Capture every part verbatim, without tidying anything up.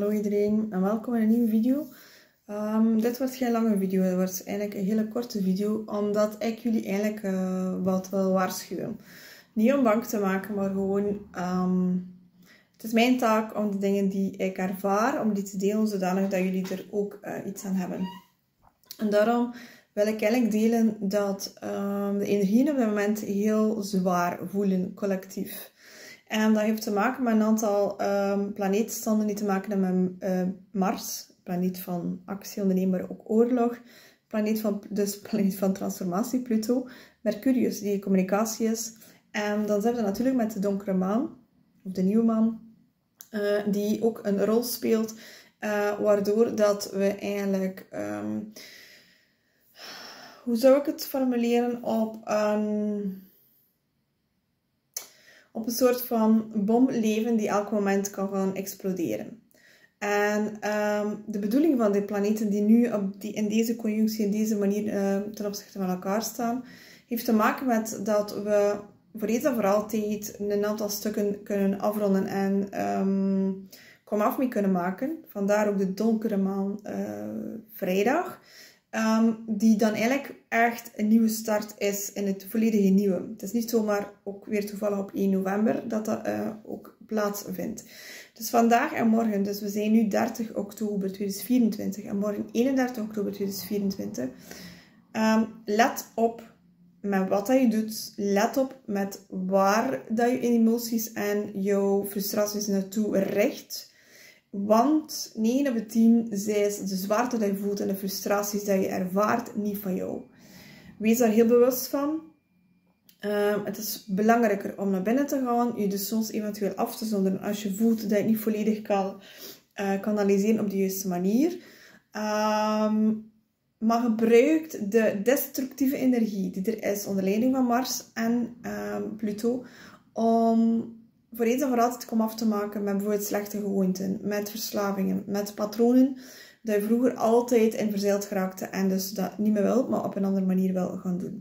Hallo iedereen en welkom in een nieuwe video. Um, dit wordt geen lange video, het wordt eigenlijk een hele korte video, omdat ik jullie eigenlijk uh, wat wil waarschuwen. Niet om bang te maken, maar gewoon, um, het is mijn taak om de dingen die ik ervaar, om die te delen, zodanig dat jullie er ook uh, iets aan hebben. En daarom wil ik eigenlijk delen dat um, de energieën op dit moment heel zwaar voelen, collectief. En dat heeft te maken met een aantal um, planeetstanden die te maken hebben met uh, Mars, planeet van actie, ondernemen, maar ook oorlog, planeet van, dus planeet van transformatie, Pluto, Mercurius, die communicatie is. En dan hebben we natuurlijk met de donkere maan, of de nieuwe maan, uh, die ook een rol speelt, uh, waardoor dat we eigenlijk, um, hoe zou ik het formuleren, op een... op een soort van bom leven die elk moment kan gaan exploderen. En um, de bedoeling van de planeten die nu op die, in deze conjunctie, in deze manier uh, ten opzichte van elkaar staan, heeft te maken met dat we voor eens en voor altijd een aantal stukken kunnen afronden en um, komaf mee kunnen maken. Vandaar ook de donkere maan uh, vrijdag. Um, die dan eigenlijk echt een nieuwe start is in het volledige nieuwe. Het is niet zomaar ook weer toevallig op één november dat dat uh, ook plaatsvindt. Dus vandaag en morgen, dus we zijn nu dertig oktober tweeduizend vierentwintig en morgen eenendertig oktober tweeduizend vierentwintig. Um, let op met wat dat je doet. Let op met waar dat je emoties en jouw frustraties naartoe richt. Want negen op de tien is de zwaarte dat je voelt en de frustraties dat je ervaart niet van jou. Wees daar heel bewust van. Uh, het is belangrijker om naar binnen te gaan. Je dus soms eventueel af te zonderen als je voelt dat je het niet volledig kan uh, kanaliseren op de juiste manier. Um, maar gebruik de destructieve energie die er is onder leiding van Mars en um, Pluto om voor eens en voor altijd kom af te maken met bijvoorbeeld slechte gewoonten, met verslavingen, met patronen dat je vroeger altijd in verzeild geraakte en dus dat niet meer wil, maar op een andere manier wil gaan doen.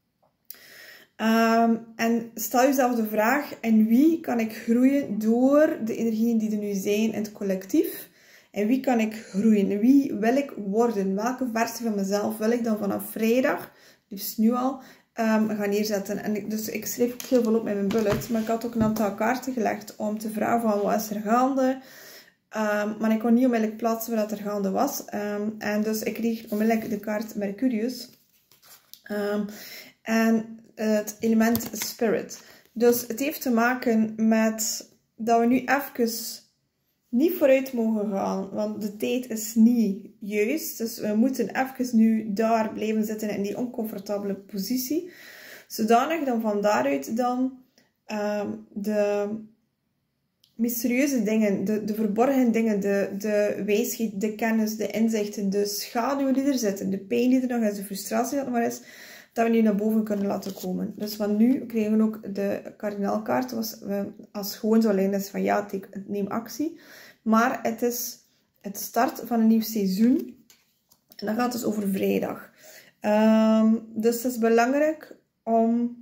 Um, en stel jezelf de vraag, in wie kan ik groeien door de energieën die er nu zijn in het collectief? En wie kan ik groeien? Wie wil ik worden? Welke versie van mezelf wil ik dan vanaf vrijdag, liefst nu al, Um, gaan neerzetten. En ik, dus ik schreef ook heel veel op met mijn bullet, maar ik had ook een aantal kaarten gelegd om te vragen van wat is er gaande. Um, maar ik kon niet onmiddellijk plaatsen wat er gaande was. Um, en dus ik kreeg onmiddellijk de kaart Mercurius. Um, en uh, het element Spirit. Dus het heeft te maken met dat we nu even niet vooruit mogen gaan, want de tijd is niet juist. Dus we moeten even nu daar blijven zitten in die oncomfortabele positie. Zodanig dan van daaruit dan um, de mysterieuze dingen, de, de verborgen dingen, de, de wijsheid, de kennis, de inzichten, de schaduw die er zitten, de pijn die er nog is, de frustratie dat er maar is, dat we nu naar boven kunnen laten komen. Dus van nu kregen we ook de kardinaalkaart, was als gewoon zo alleen is van ja, neem actie. Maar het is het start van een nieuw seizoen. En dat gaat dus over vrijdag. Um, dus het is belangrijk om,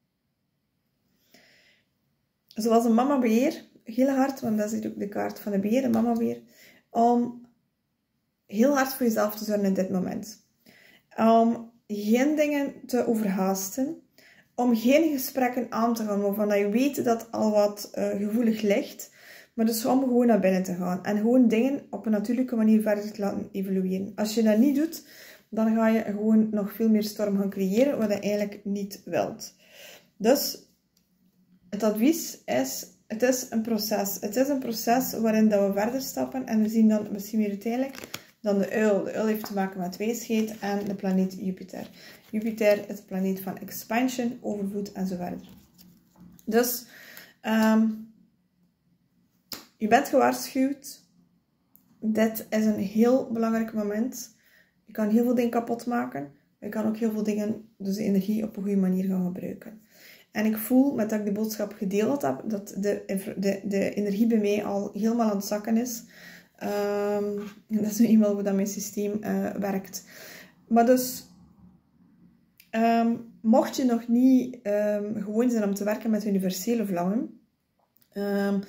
zoals een mama-beer, heel hard, want dat is ook de kaart van de beer, de mama-beer, om heel hard voor jezelf te zorgen in dit moment. Om geen dingen te overhaasten. Om geen gesprekken aan te gaan waarvan je weet dat al wat uh, gevoelig ligt. Maar dus om gewoon naar binnen te gaan. En gewoon dingen op een natuurlijke manier verder te laten evolueren. Als je dat niet doet, dan ga je gewoon nog veel meer storm gaan creëren. Wat je eigenlijk niet wilt. Dus het advies is, het is een proces. Het is een proces waarin dat we verder stappen. En we zien dan misschien meer uiteindelijk dan de uil. De uil heeft te maken met wijsheid en de planeet Jupiter. Jupiter is de planeet van expansion, overvloed en zo verder. Dus um, je bent gewaarschuwd. Dit is een heel belangrijk moment. Je kan heel veel dingen kapot maken. Je kan ook heel veel dingen, dus de energie op een goede manier gaan gebruiken. En ik voel, met dat ik de boodschap gedeeld heb, dat de, de, de energie bij mij al helemaal aan het zakken is. Um, dat is nu eenmaal hoe dat mijn systeem uh, werkt. Maar dus, um, mocht je nog niet um, gewoon zijn om te werken met universele vlammen, um,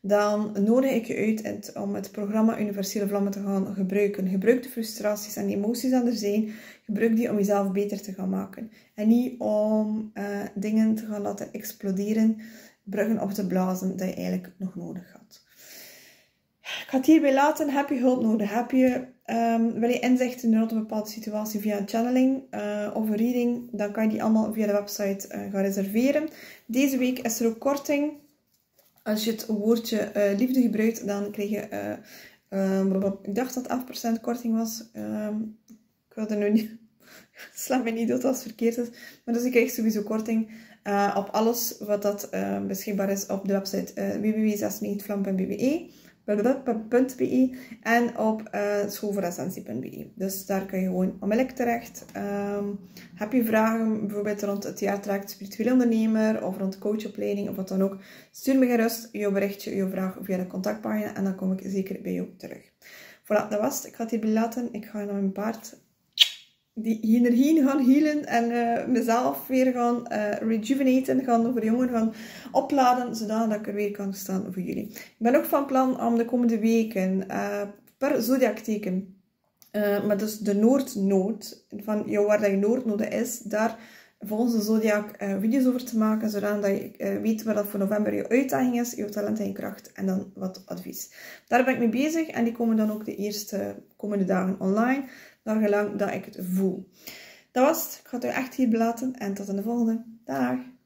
dan nodig ik je uit het, om het programma Universele Vlammen te gaan gebruiken. Gebruik de frustraties en de emoties die er zijn. Gebruik die om jezelf beter te gaan maken. En niet om uh, dingen te gaan laten exploderen, bruggen op te blazen dat je eigenlijk nog nodig had. Ik ga het hierbij laten. Heb je hulp nodig? Heb je, um, wil je inzichten rond een bepaalde situatie via een channeling uh, of een reading? Dan kan je die allemaal via de website uh, gaan reserveren. Deze week is er ook korting. Als je het woordje uh, liefde gebruikt, dan krijg je... Uh, um, ik dacht dat elf procent korting was. Um, ik wil er nu niet... Sla me niet dood als het verkeerd is. Maar dus je krijgt sowieso korting uh, op alles wat dat uh, beschikbaar is op de website uh, w w w punt zesennegentig vlam punt b e en op uh, schoolvooressentie punt b e. Dus daar kan je gewoon onmiddellijk terecht. Um, heb je vragen bijvoorbeeld rond het jaartraject spiritueel ondernemer of rond de coachopleiding of wat dan ook, stuur me gerust je berichtje, je vraag via de contactpagina en dan kom ik zeker bij jou terug. Voilà, dat was het. Ik ga het hierbij laten. Ik ga naar mijn paard die energie gaan healen en uh, mezelf weer gaan uh, rejuvenaten, gaan verjongen, gaan opladen, zodat ik er weer kan staan voor jullie. Ik ben ook van plan om de komende weken uh, per zodiacteken, uh, maar dus de Noordnood, van jou waar dat je Noordnode is, daar volgens de zodiac uh, video's over te maken, zodat je uh, weet wat dat voor november je uitdaging is, je talent en je kracht en dan wat advies. Daar ben ik mee bezig en die komen dan ook de eerste komende dagen online, naar gelang dat ik het voel. Dat was het. Ik ga het er echt hier laten en tot in de volgende. Dag!